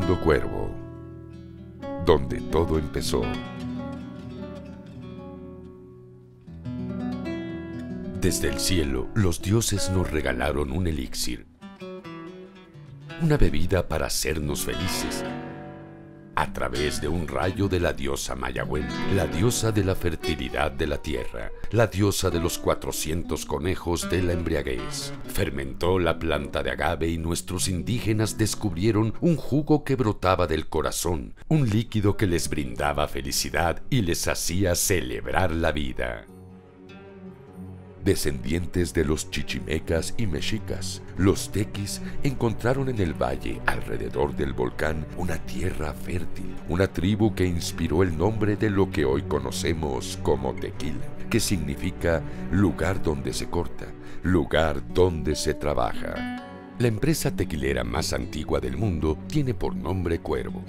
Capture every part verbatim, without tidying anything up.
Mundo Cuervo, donde todo empezó. Desde el cielo, los dioses nos regalaron un elixir, una bebida para hacernos felices, a través de un rayo de la diosa Mayagüel, la diosa de la fertilidad de la tierra, la diosa de los cuatrocientos conejos de la embriaguez. Fermentó la planta de agave y nuestros indígenas descubrieron un jugo que brotaba del corazón, un líquido que les brindaba felicidad y les hacía celebrar la vida. Descendientes de los chichimecas y mexicas, los tequis encontraron en el valle, alrededor del volcán, una tierra fértil, una tribu que inspiró el nombre de lo que hoy conocemos como tequila, que significa lugar donde se corta, lugar donde se trabaja. La empresa tequilera más antigua del mundo tiene por nombre Cuervo.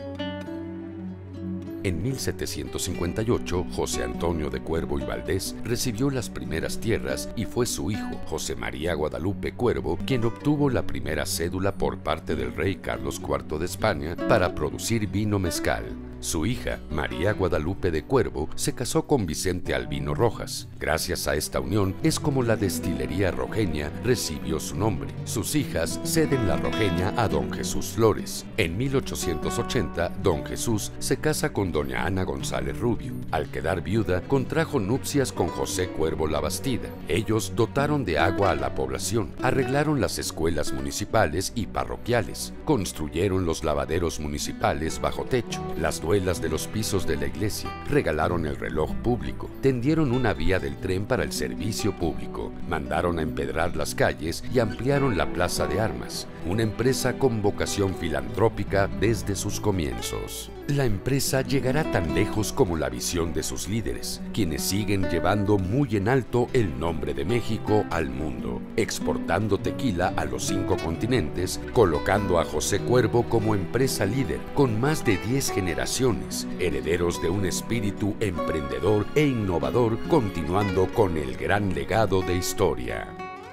En mil setecientos cincuenta y ocho, José Antonio de Cuervo y Valdés recibió las primeras tierras y fue su hijo, José María Guadalupe Cuervo, quien obtuvo la primera cédula por parte del rey Carlos cuarto de España para producir vino mezcal. Su hija, María Guadalupe de Cuervo, se casó con Vicente Albino Rojas. Gracias a esta unión es como la destilería Rojeña recibió su nombre. Sus hijas ceden la Rojeña a don Jesús Flores. En mil ochocientos ochenta, don Jesús se casa con doña Ana González Rubio. Al quedar viuda, contrajo nupcias con José Cuervo Labastida. Ellos dotaron de agua a la población, arreglaron las escuelas municipales y parroquiales, construyeron los lavaderos municipales bajo techo, las duelas de los pisos de la iglesia, regalaron el reloj público, tendieron una vía del tren para el servicio público, mandaron a empedrar las calles y ampliaron la plaza de armas, una empresa con vocación filantrópica desde sus comienzos. La empresa llegará tan lejos como la visión de sus líderes, quienes siguen llevando muy en alto el nombre de México al mundo, exportando tequila a los cinco continentes, colocando a José Cuervo como empresa líder, con más de diez generaciones, herederos de un espíritu emprendedor e innovador, continuando con el gran legado de historia.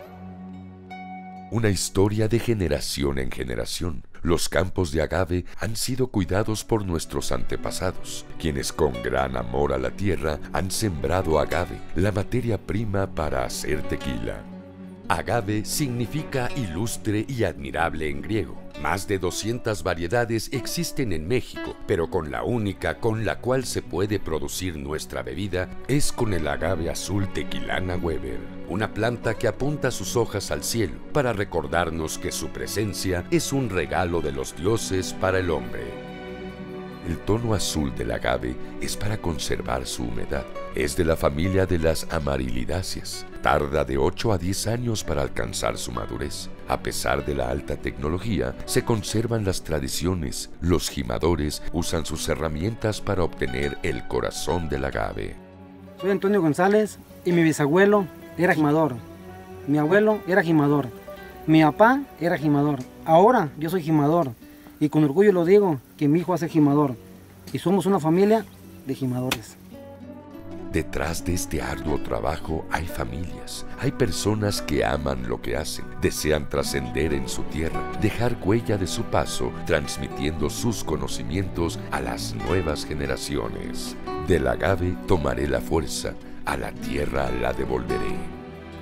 Una historia de generación en generación. Los campos de agave han sido cuidados por nuestros antepasados, quienes con gran amor a la tierra han sembrado agave, la materia prima para hacer tequila. Agave significa ilustre y admirable en griego. Más de doscientas variedades existen en México, pero con la única con la cual se puede producir nuestra bebida es con el agave azul Tequilana Weber, una planta que apunta sus hojas al cielo para recordarnos que su presencia es un regalo de los dioses para el hombre. El tono azul del agave es para conservar su humedad. Es de la familia de las amarilidáceas. Tarda de ocho a diez años para alcanzar su madurez. A pesar de la alta tecnología, se conservan las tradiciones. Los jimadores usan sus herramientas para obtener el corazón del agave. Soy Antonio González y mi bisabuelo era jimador. Mi abuelo era jimador. Mi papá era jimador. Ahora yo soy jimador. Y con orgullo lo digo, que mi hijo hace jimador. Y somos una familia de jimadores. Detrás de este arduo trabajo hay familias, hay personas que aman lo que hacen, desean trascender en su tierra, dejar huella de su paso, transmitiendo sus conocimientos a las nuevas generaciones. Del agave tomaré la fuerza, a la tierra la devolveré.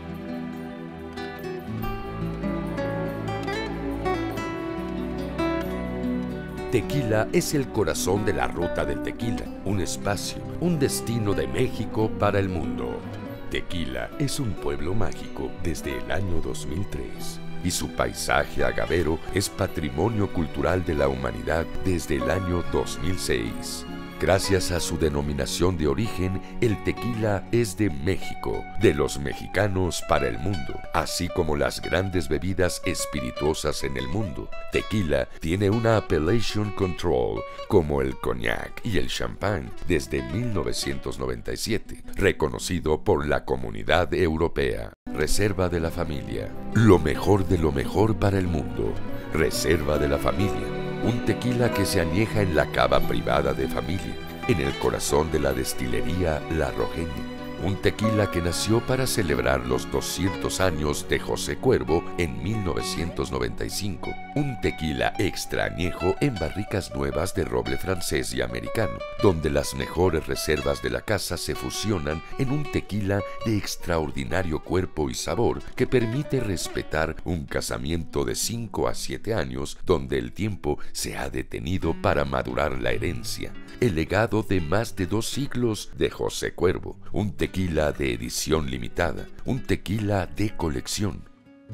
Tequila es el corazón de la ruta del tequila, un espacio, un destino de México para el mundo. Tequila es un pueblo mágico desde el año dos mil tres y su paisaje agavero es patrimonio cultural de la humanidad desde el año dos mil seis. Gracias a su denominación de origen, el tequila es de México, de los mexicanos para el mundo, así como las grandes bebidas espirituosas en el mundo. Tequila tiene una appellation control, como el cognac y el champán, desde mil novecientos noventa y siete, reconocido por la Comunidad Europea. Reserva de la familia, lo mejor de lo mejor para el mundo. Reserva de la familia. Un tequila que se añeja en la cava privada de familia, en el corazón de la destilería La Rojeña. un tequila que nació para celebrar los doscientos años de José Cuervo en mil novecientos noventa y cinco. Un tequila extra añejo en barricas nuevas de roble francés y americano, donde las mejores reservas de la casa se fusionan en un tequila de extraordinario cuerpo y sabor que permite respetar un casamiento de cinco a siete años donde el tiempo se ha detenido para madurar la herencia, el legado de más de dos siglos de José Cuervo, un tequila de edición limitada, un tequila de colección.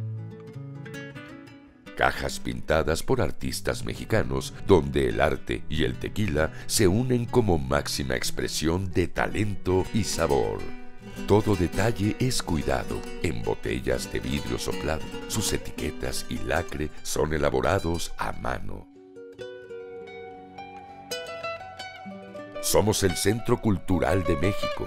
Cajas pintadas por artistas mexicanos, donde el arte y el tequila se unen como máxima expresión de talento y sabor. Todo detalle es cuidado en botellas de vidrio soplado. Sus etiquetas y lacre son elaborados a mano. Somos el Centro Cultural de México.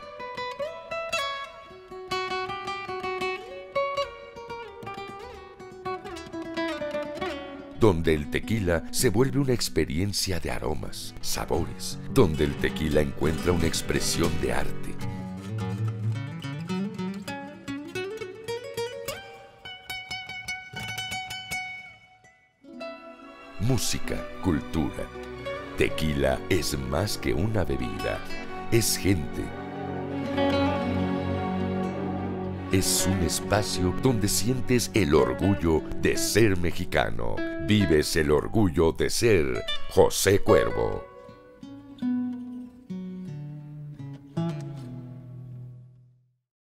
Donde el tequila se vuelve una experiencia de aromas, sabores, donde el tequila encuentra una expresión de arte. Música, cultura. Tequila es más que una bebida, es gente. Es un espacio donde sientes el orgullo de ser mexicano. Vives el orgullo de ser José Cuervo.